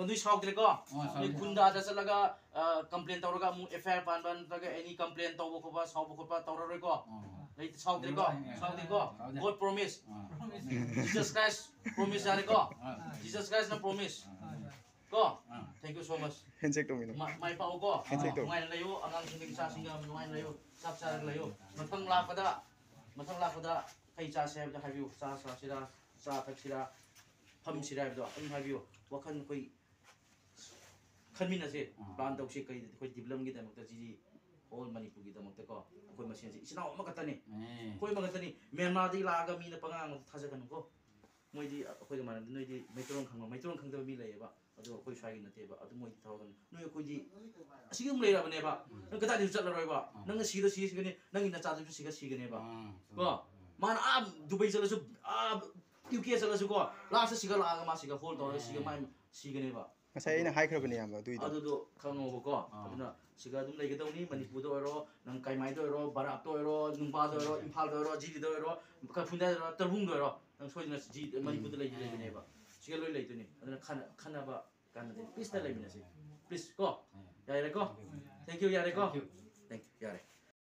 ꯅꯣꯏ ꯁꯥꯎꯗ꯭ꯔꯦꯀꯣ ꯅꯣꯏ ꯈꯨꯟꯗꯥꯗ ꯆꯠꯂꯒ ꯀꯝꯄ꯭ꯂꯦꯟ ꯇꯧꯔꯒ ꯑꯃꯨꯛ FIR ꯄꯥꯟꯕ ꯅꯠꯇ꯭ꯔꯒ ꯑꯦꯅꯤ ꯀꯝꯄ꯭ꯂꯦꯟ ꯇꯧꯕ ꯈꯣꯠꯄ ꯁꯥꯎꯕ ꯈꯣꯠꯄ ꯇꯧꯔꯔꯣꯏꯀꯣ ꯂꯩꯇꯦ ꯁꯥꯎꯗ꯭ꯔꯦꯀꯣ ꯁꯥꯎꯗꯦꯀꯣ God promise Jesus Christ promise ꯌꯥꯔꯦꯀꯣ Jesus Christꯅ promise ko thank you so much handshake tawmino mai pau ko handshake taw ngai layo angang sing sa singa ngai layo sap sa layo mathang lakpada kai cha se ha habiu sa sira sa thak sira pham sira do ai habiu wakhan koi khanmina se plan tau se kai koi develop gi damak ta ji whole manipur gi damak ta ko koi masin se isna ma katani koi ma katani Myanmar di laga mi na pangang thaja kan ko moi di koi ma noi di maitrong khang da mi lai ba adu koi swai na te ba adu moi thawgan noi koi di asigum lei ra bane ba nang kata di chat la roi ba nang si da si gane nang ina cha du si ga si gane ba ko man a dubai chala su a UK chala su ko la sa si ga la ga ma si ga hold to si ga mai si gane ba ngasai ina hai khrabani yamba dui do adu do khango ba ko aduna si ga dum lei ga dawni manipur do ro nang kai mai do ro barak do ro nungpa do ro imphal do ro ji do ro ka phunda do tarbung do ro nang soi na ji manipur do lei gane ba siga loi lei to ni aduna khana ba kan de please ta lei mina si please ko yare ko thank you yare ko thank you yare